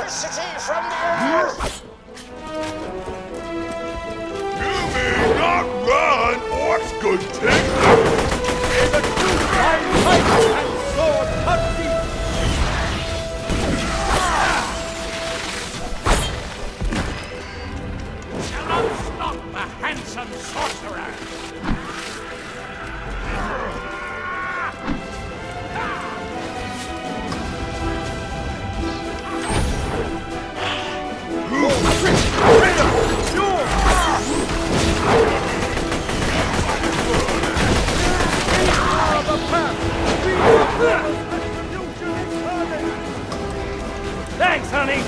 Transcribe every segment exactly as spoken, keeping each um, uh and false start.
electricity from the earth! You may not run, orcs could take them! May the true line fight and sword cut deep! Shall not stop the handsome sorcerer! Thanks, honey!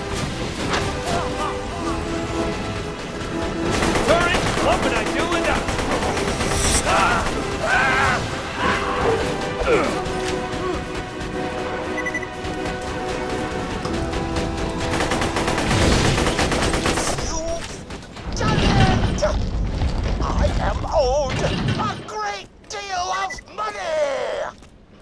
Sorry, what would I do without you? Ah! Ah! Ugh. I am owed a great deal of money!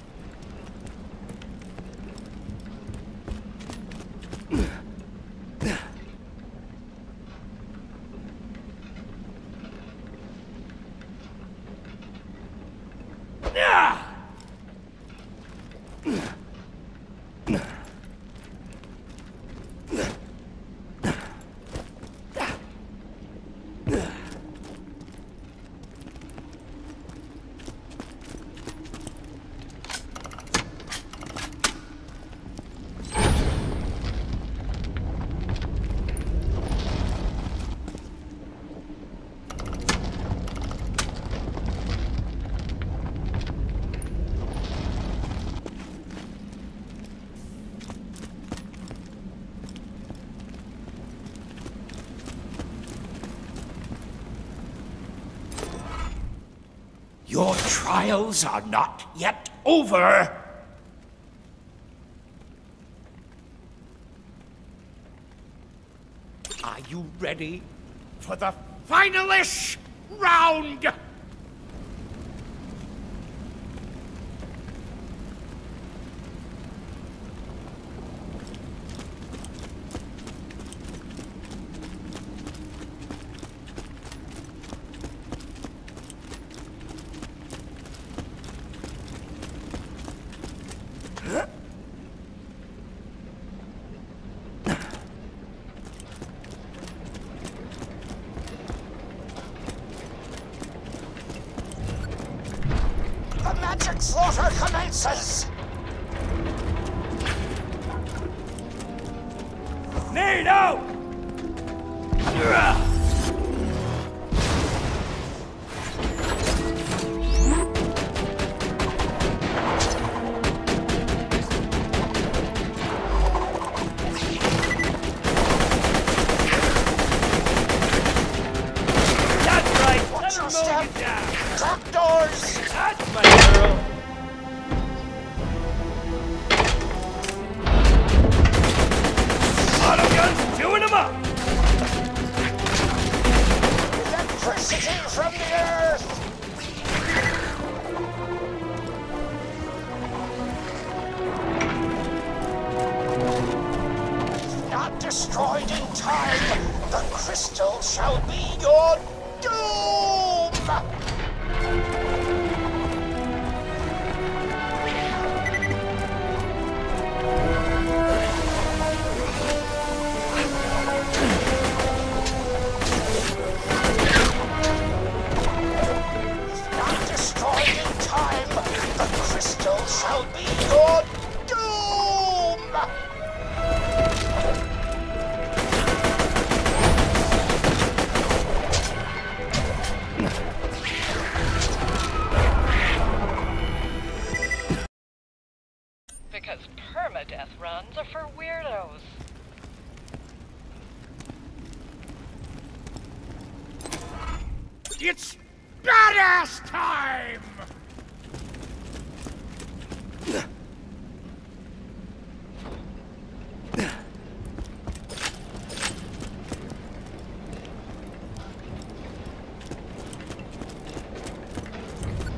Your trials are not yet over. Are you ready for the finalish round? The magic slaughter commences! Nade out! That's right! Watch Let your him step! mow you down! Trapdoors! That's my girl! Autoguns chewing them up! Electricity from the earth! If not destroyed in time, the crystal shall be your doom! Not destroyed in time, the crystal shall be your doom! Because permadeath runs are for weirdos. It's badass time!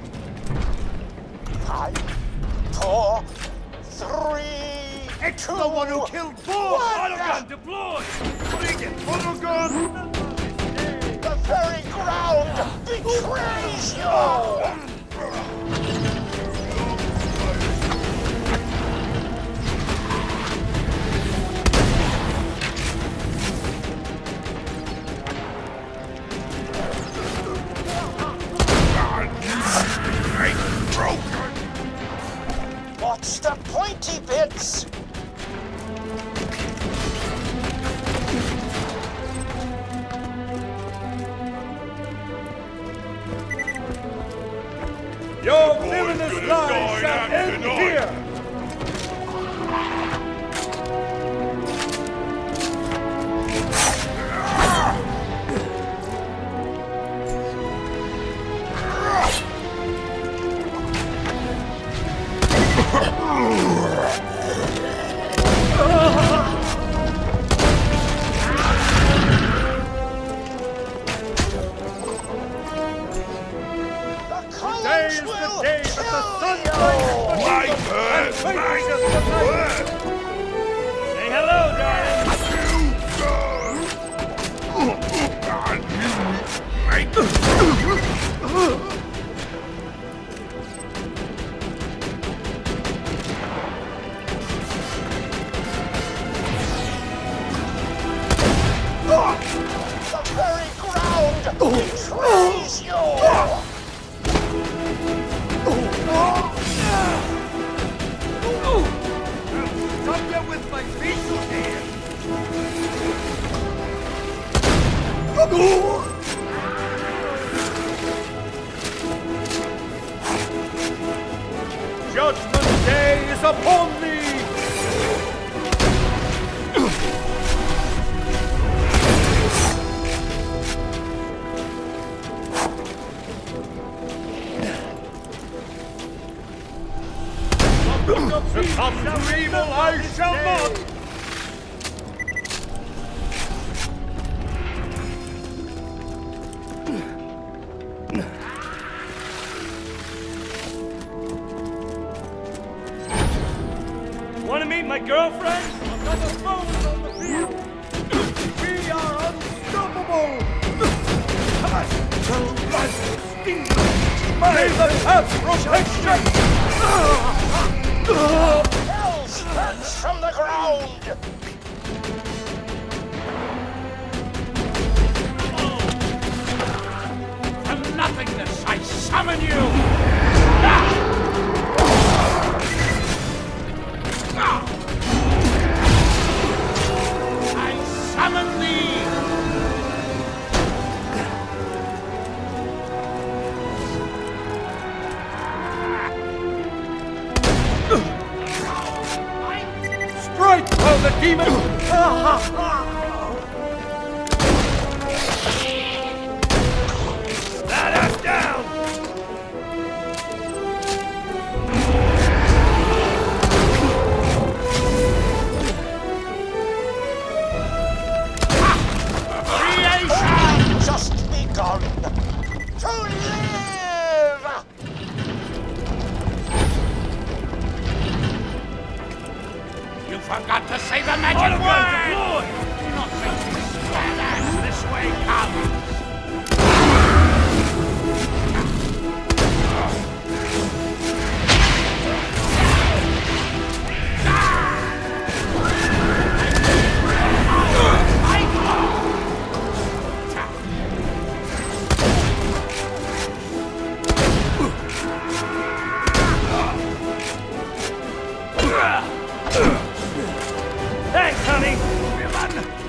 Five, four, three, two, one who killed Boar! Autogun deployed! Bring it, autogun! The very ground betrays you! What's the pointy bits? Your villainous lies shall end here! Today is the day that the sun rises. My turn! My turn! Say hello, darling. The very ground betrays you! Come here with my facial hair. Judgment Day is upon thee! Come to evil, I shall not! Want to meet my girlfriend? Another foe is on the field! We are unstoppable! The light sting! May the path protection! Hell spurts from the ground! From nothingness, I summon you! I summon thee! Strike, oh the demon! Let us down! Creation just begun! To live! You forgot to say the magic word! Do not think this badass this way comes! Thanks, honey!